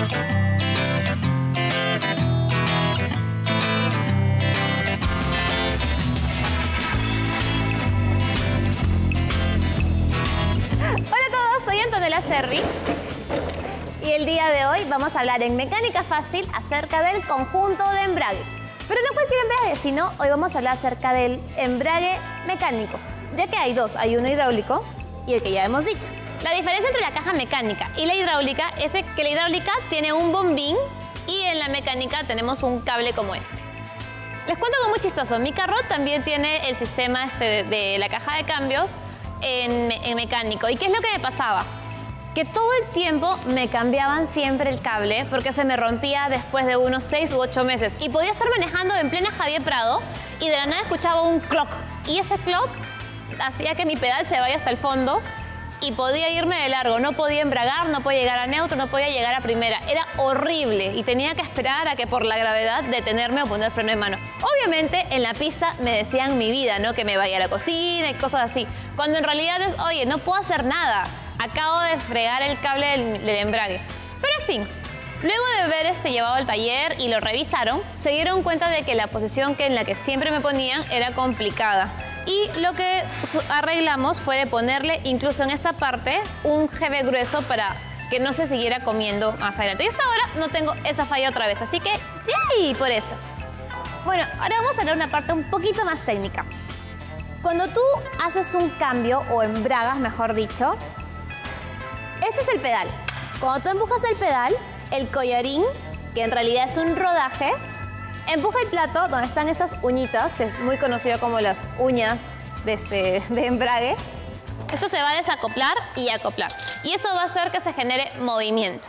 Serri. Y el día de hoy vamos a hablar en Mecánica Fácil acerca del conjunto de embrague. Pero no cualquier embrague, sino hoy vamos a hablar acerca del embrague mecánico, ya que hay dos, hay uno hidráulico y el que ya hemos dicho. La diferencia entre la caja mecánica y la hidráulica es que la hidráulica tiene un bombín y en la mecánica tenemos un cable como este. Les cuento algo muy chistoso, mi carro también tiene el sistema de la caja de cambios en mecánico. ¿Y qué es lo que me pasaba? Que todo el tiempo me cambiaban siempre el cable porque se me rompía después de unos 6 u 8 meses. Y podía estar manejando en plena Javier Prado y de la nada escuchaba un clock. Y ese clock hacía que mi pedal se vaya hasta el fondo y podía irme de largo. No podía embragar, no podía llegar a neutro, no podía llegar a primera. Era horrible y tenía que esperar a que por la gravedad detenerme o poner freno de mano. Obviamente en la pista me decían mi vida, ¿no? Que me vaya a la cocina y cosas así. Cuando en realidad es, oye, no puedo hacer nada. Acabo de fregar el cable del embrague. Pero en fin, luego de ver llevado al taller y lo revisaron, se dieron cuenta de que la posición en la que siempre me ponían era complicada. Y lo que arreglamos fue de ponerle, incluso en esta parte, un GB grueso para que no se siguiera comiendo más adelante. Y hasta ahora no tengo esa falla otra vez, así que ¡yay! Por eso. Bueno, ahora vamos a hablar una parte un poquito más técnica. Cuando tú haces un cambio, o embragas, mejor dicho, este es el pedal. Cuando tú empujas el pedal, el collarín, que en realidad es un rodaje, empuja el plato donde están estas uñitas, que es muy conocido como las uñas de embrague. Esto se va a desacoplar y acoplar. Y eso va a hacer que se genere movimiento.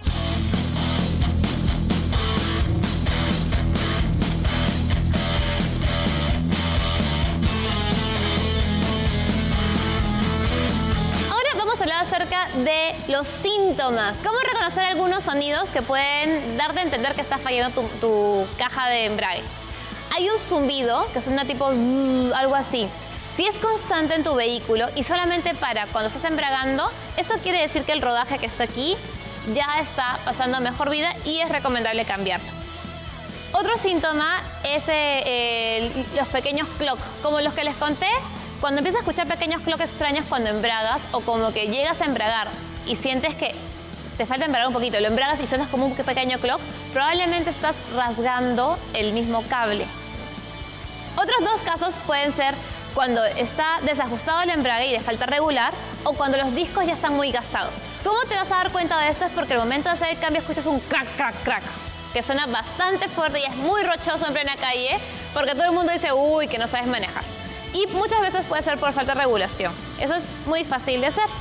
Acerca de los síntomas. ¿Cómo reconocer algunos sonidos que pueden darte a entender que está fallando tu caja de embrague? Hay un zumbido, que suena tipo zzz, algo así. Si es constante en tu vehículo y solamente para cuando estás embragando, eso quiere decir que el rodaje que está aquí ya está pasando a mejor vida y es recomendable cambiarlo. Otro síntoma es los pequeños clock, como los que les conté. Cuando empiezas a escuchar pequeños clock extraños cuando embragas o como que llegas a embragar y sientes que te falta embragar un poquito, lo embragas y suenas como un pequeño clock, probablemente estás rasgando el mismo cable. Otros dos casos pueden ser cuando está desajustado el embrague y le falta regular o cuando los discos ya están muy gastados. ¿Cómo te vas a dar cuenta de esto? Es porque al momento de hacer el cambio escuchas un crack, crack, crack, que suena bastante fuerte y es muy rochoso en plena calle porque todo el mundo dice, uy, que no sabes manejar. Y muchas veces puede ser por falta de regulación. Eso es muy fácil de hacer.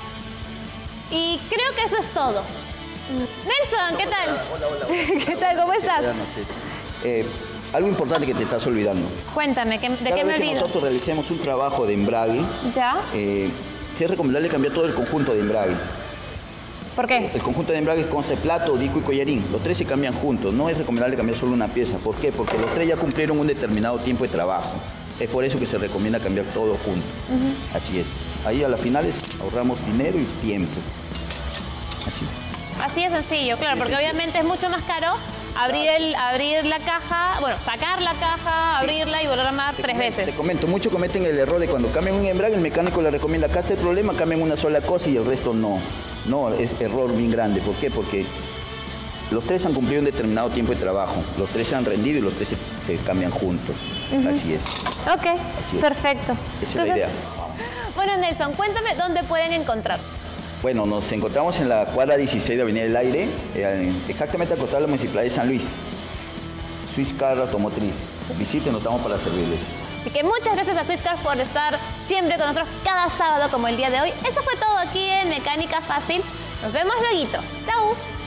Y creo que eso es todo. Nelson, ¿qué tal? Hola, hola. ¿Qué tal? ¿Cómo estás? Buenas noches. Algo importante que te estás olvidando. Cuéntame, ¿de qué me olvido? Cada vez que nosotros realicemos un trabajo de embrague, ¿ya? sí es recomendable cambiar todo el conjunto de embrague. ¿Por qué? El conjunto de embrague consta de plato, disco y collarín. Los tres se cambian juntos. No es recomendable cambiar solo una pieza. ¿Por qué? Porque los tres ya cumplieron un determinado tiempo de trabajo. Es por eso que se recomienda cambiar todo junto. Así es. Ahí a las finales ahorramos dinero y tiempo. Así. Así es sencillo, claro, porque obviamente es mucho más caro abrir la caja, bueno, sacar la caja, abrirla y volver a armar 3 veces. Te comento, muchos cometen el error de cuando cambian un embrague, el mecánico le recomienda, acá está el problema, cambian una sola cosa y el resto no. No, es error bien grande. ¿Por qué? Porque los tres han cumplido un determinado tiempo de trabajo, los tres se han rendido y los tres se cambian juntos. Así es. Ok, así es. Perfecto. Esa es la idea. Bueno, Nelson, cuéntame dónde pueden encontrar. Bueno, nos encontramos en la cuadra 16 de Avenida del Aire, exactamente al costado de la Municipalidad de San Luis. Swiss Car Automotriz. Visiten, nos estamos para servirles. Así que muchas gracias a Swiss Car por estar siempre con nosotros cada sábado como el día de hoy. Eso fue todo aquí en Mecánica Fácil. Nos vemos luego. Chau.